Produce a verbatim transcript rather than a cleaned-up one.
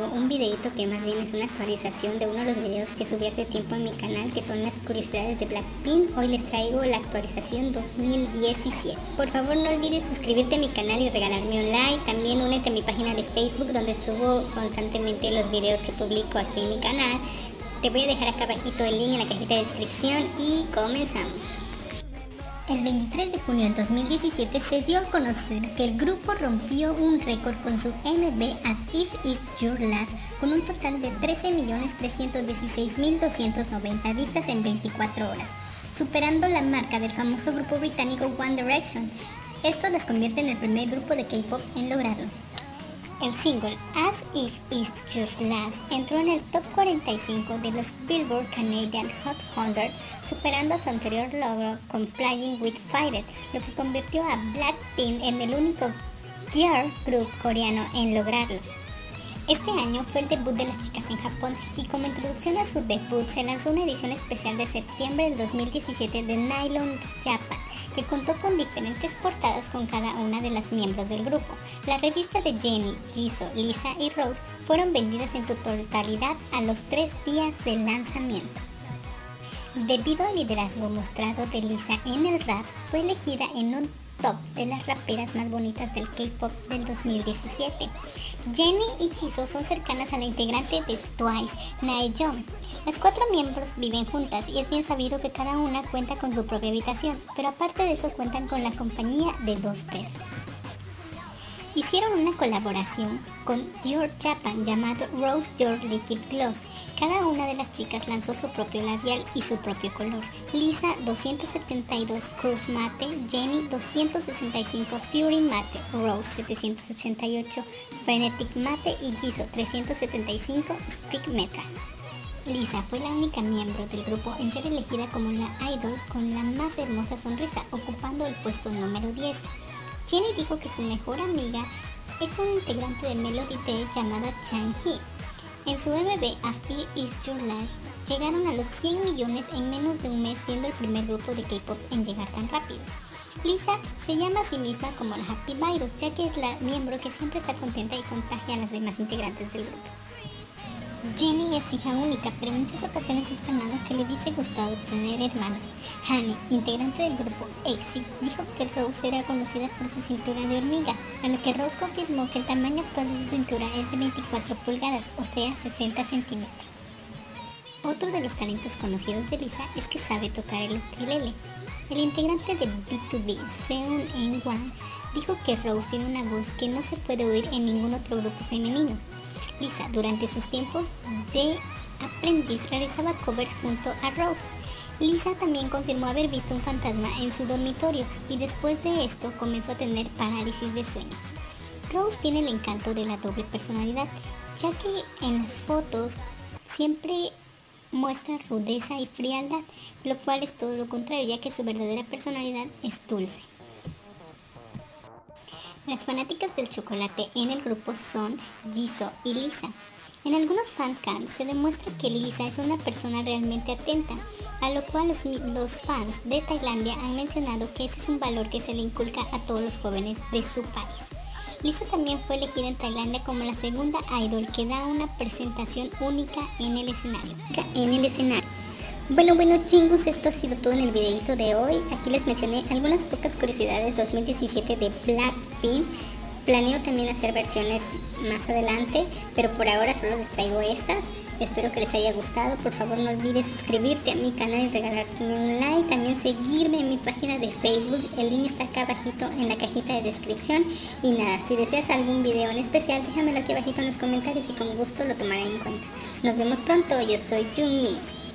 traigo un videito que más bien es una actualización de uno de los videos que subí hace tiempo en mi canal, que son las curiosidades de Blackpink. Hoy les traigo la actualización dos mil diecisiete. Por favor no olvides suscribirte a mi canal y regalarme un like. También únete a mi página de Facebook, donde subo constantemente los videos que publico aquí en mi canal. Te voy a dejar acá abajito el link en la cajita de descripción y comenzamos. El veintitrés de junio de dos mil diecisiete se dio a conocer que el grupo rompió un récord con su M V As If It's Your Last, con un total de trece millones trescientos dieciséis mil doscientas noventa vistas en veinticuatro horas, superando la marca del famoso grupo británico One Direction. Esto les convierte en el primer grupo de K-pop en lograrlo. El single As If It's Your Last entró en el top cuarenta y cinco de los Billboard Canadian Hot cien, superando a su anterior logro con Playing With Fire, lo que convirtió a Blackpink en el único girl group coreano en lograrlo. Este año fue el debut de las chicas en Japón, y como introducción a su debut se lanzó una edición especial de septiembre del dos mil diecisiete de Nylon Japan, que contó con diferentes portadas con cada una de las miembros del grupo. La revista de Jennie, Jisoo, Lisa y Rose fueron vendidas en su totalidad a los tres días del lanzamiento. Debido al liderazgo mostrado de Lisa en el rap, fue elegida en un top de las raperas más bonitas del K-pop del dos mil diecisiete. Jennie y Jisoo son cercanas a la integrante de Twice, Nayeon. Las cuatro miembros viven juntas y es bien sabido que cada una cuenta con su propia habitación, pero aparte de eso cuentan con la compañía de dos perros. Hicieron una colaboración con Dior Japan llamado Rose Dior Liquid Gloss. Cada una de las chicas lanzó su propio labial y su propio color. Lisa doscientos setenta y dos Crush Matte, Jennie doscientos sesenta y cinco Fury Matte, Rose setecientos ochenta y ocho Frenetic Matte y Jisoo trescientos setenta y cinco Speak Metal. Lisa fue la única miembro del grupo en ser elegida como la idol con la más hermosa sonrisa, ocupando el puesto número diez. Jennie dijo que su mejor amiga es una integrante de Melody Day llamada Changhee. En su M V As If It's Your Last llegaron a los cien millones en menos de un mes, siendo el primer grupo de K-pop en llegar tan rápido. Lisa se llama a sí misma como la Happy Virus, ya que es la miembro que siempre está contenta y contagia a las demás integrantes del grupo. Jennie es hija única, pero en muchas ocasiones ha externado que le hubiese gustado tener hermanos. Honey, integrante del grupo EXIT, dijo que Rose era conocida por su cintura de hormiga, a lo que Rose confirmó que el tamaño actual de su cintura es de veinticuatro pulgadas, o sea, sesenta centímetros. Otro de los talentos conocidos de Lisa es que sabe tocar el ukelele. El integrante de B dos B, Seung In-wan, dijo que Rose tiene una voz que no se puede oír en ningún otro grupo femenino. Lisa, durante sus tiempos de aprendiz, realizaba covers junto a Rose. Lisa también confirmó haber visto un fantasma en su dormitorio y después de esto comenzó a tener parálisis de sueño. Rose tiene el encanto de la doble personalidad, ya que en las fotos siempre muestra rudeza y frialdad, lo cual es todo lo contrario, ya que su verdadera personalidad es dulce. Las fanáticas del chocolate en el grupo son Jisoo y Lisa. En algunos fancams se demuestra que Lisa es una persona realmente atenta, a lo cual los, los fans de Tailandia han mencionado que ese es un valor que se le inculca a todos los jóvenes de su país. Lisa también fue elegida en Tailandia como la segunda idol que da una presentación única en el escenario. En el escenario. Bueno, bueno chingos, esto ha sido todo en el videito de hoy. Aquí les mencioné algunas pocas curiosidades dos mil diecisiete de Blackpink. Planeo también hacer versiones más adelante, pero por ahora solo les traigo estas. Espero que les haya gustado. Por favor no olvides suscribirte a mi canal y regalarte un like. También seguirme en mi página de Facebook. El link está acá abajito en la cajita de descripción. Y nada, si deseas algún video en especial, déjamelo aquí abajito en los comentarios y con gusto lo tomaré en cuenta. Nos vemos pronto. Yo soy Jungmi.